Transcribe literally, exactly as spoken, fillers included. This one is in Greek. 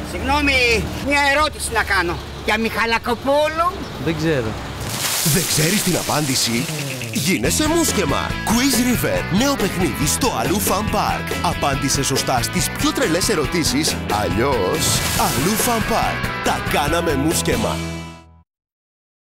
Συγγνώμη, μια ερώτηση να κάνω. Για Μιχαλακοπούλου? Δεν ξέρω. Δεν ξέρεις την απάντηση? Γίνεσαι μουσκεμα. Quiz River, νέο παιχνίδι στο Αλλού Fun Park. Απάντησε σωστά στις πιο τρελές ερωτήσεις, αλλιώς Αλλού Fun Park. Τα κάναμε μουσκεμα.